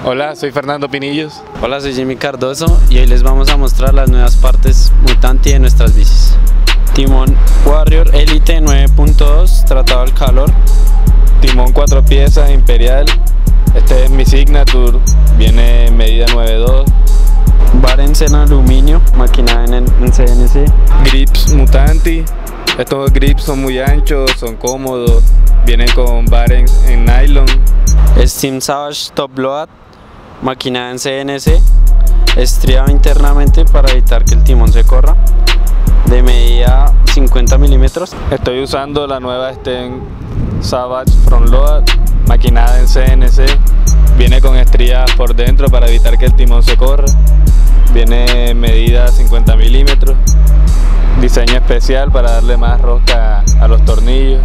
Hola, soy Fernando Pinillos. Hola, soy Jimmy Cardoso y hoy les vamos a mostrar las nuevas partes Mutanti de nuestras bicis. Timón Warrior Elite 9.2 tratado al calor. Timón 4 piezas Imperial. Este es mi Signature, viene en medida 9.2. Barents en aluminio, maquinada en CNC. Grips Mutanti. Estos grips son muy anchos, son cómodos. Vienen con Barents en nylon. Steam Savage Top Load, maquinada en CNC. Estriado internamente para evitar que el timón se corra. De medida 50 milímetros. Estoy usando la nueva Steam Savage Front Load, maquinada en CNC. Viene con estrías por dentro para evitar que el timón se corra. Viene en medida 50 milímetros. Diseño especial para darle más rosca a los tornillos.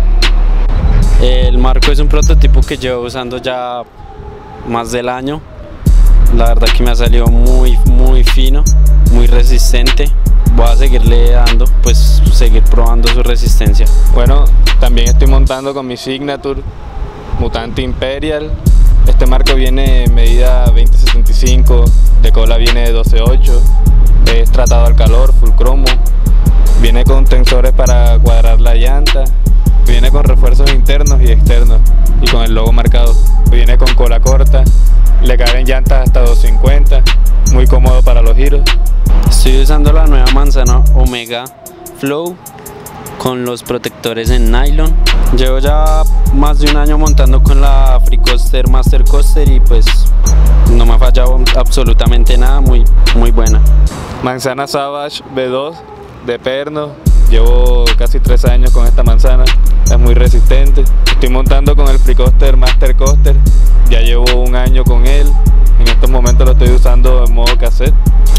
El marco es un prototipo que llevo usando ya más del año. La verdad que me ha salido muy fino, muy resistente. Voy a seguirle dando, pues seguir probando su resistencia. Bueno, también estoy montando con mi Signature Mutanti Imperial. Este marco viene en medida 20-75, de cola viene de 12.8, es tratado al calor, full cromo. Viene con tensores para cuadrar la llanta. Viene con refuerzos internos y externos y con el logo marcado. Viene con cola corta, le caben llantas hasta 250, muy cómodo para los giros. Estoy usando la nueva manzana Omega Flow con los protectores en nylon. Llevo ya más de un año montando con la Free Coaster Master Coaster y pues no me ha fallado absolutamente nada, muy buena. Manzana Savage V2 de perno. Llevo casi 3 años con esta manzana, es muy resistente. Estoy montando con el Free Coaster Master Coaster, ya llevo un año con él. En estos momentos lo estoy usando en modo cassette.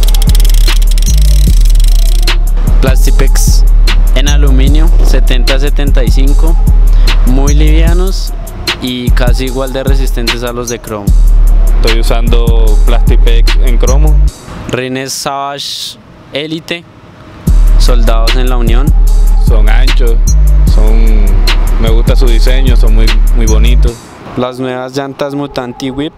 Plastipex en aluminio 70-75, muy livianos y casi igual de resistentes a los de cromo. Estoy usando Plastipex en cromo. Rines Savage Elite, soldados en la unión. Son anchos, me gusta su diseño, son muy bonitos. Las nuevas llantas Mutanti Whip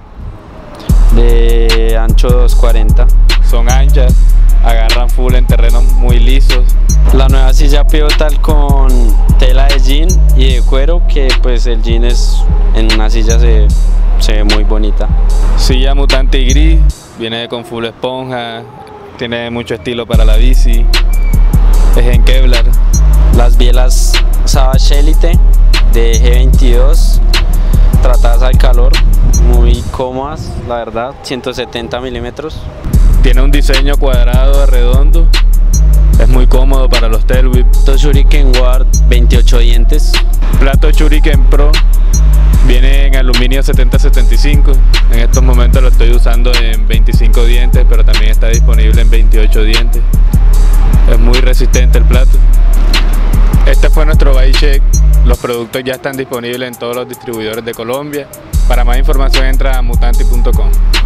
de ancho 240. Son anchas, agarran full en terrenos muy lisos. La nueva silla pivotal con tela de jean y de cuero, que pues el jean en una silla se ve muy bonita. Silla Mutanti gris, viene con full esponja, tiene mucho estilo para la bici. Es en Kevlar. Las bielas Savage Elite de G22 tratadas al calor, muy cómodas, la verdad, 170 milímetros. Tiene un diseño cuadrado, redondo, es muy cómodo para los tail whip. Shuriken Ward 28 dientes. Plato Shuriken Pro viene en aluminio 70-75. En estos momentos lo estoy usando en 25 dientes, pero también está disponible en 28 dientes. Es muy resistente el plato. Este fue nuestro bike check. Los productos ya están disponibles en todos los distribuidores de Colombia. Para más información entra a mutanti.com.